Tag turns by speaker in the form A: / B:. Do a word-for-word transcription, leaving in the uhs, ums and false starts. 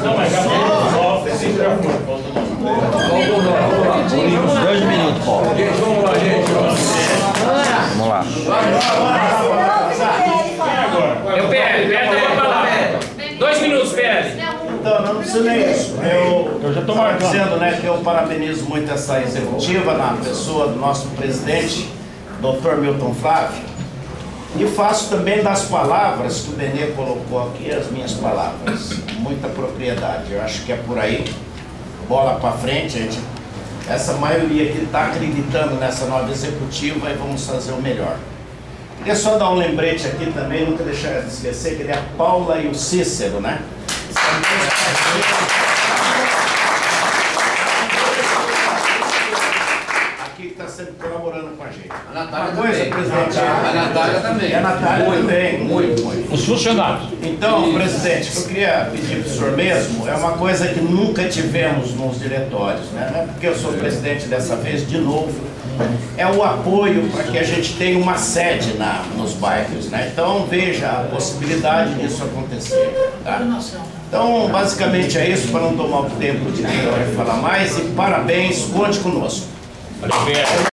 A: mas já foi. Sim, já foi.
B: Dois minutos, Paulo.
A: Vamos lá, gente.
B: Vamos lá.
C: Eu P L, P L tem uma palavra. Dois minutos, P L.
D: Então, não precisa nem isso. Eu,
A: Eu já tô
D: estava
A: marcando.
D: dizendo, né, que eu parabenizo muito essa executiva na pessoa do nosso presidente, doutor Milton Flávio, e faço também das palavras que o Benê colocou aqui, as minhas palavras, muita propriedade. Eu acho que é por aí, bola para frente, gente. Essa maioria que está acreditando nessa nova executiva e vamos fazer o melhor. Queria só dar um lembrete aqui também, nunca deixar de esquecer, que ele é a Paula e o Cícero, né? São dois parceiros. Aqui que está sempre colaborando com a gente.
E: A Natália
D: Uma coisa,
E: também.
D: presidente.
E: A Natália também.
D: E a Natália também, muito, muito.
A: Os funcionários.
D: Então, presidente, o que eu queria pedir para o senhor mesmo é uma coisa que nunca tivemos nos diretórios, né? Não é porque eu sou presidente dessa vez, de novo, é o apoio para que a gente tenha uma sede na, nos bairros, né? Então, veja a possibilidade disso acontecer, tá? Então, basicamente é isso, para não tomar o tempo de quem vai falar mais, e parabéns, conte conosco.
A: Valeu, P L.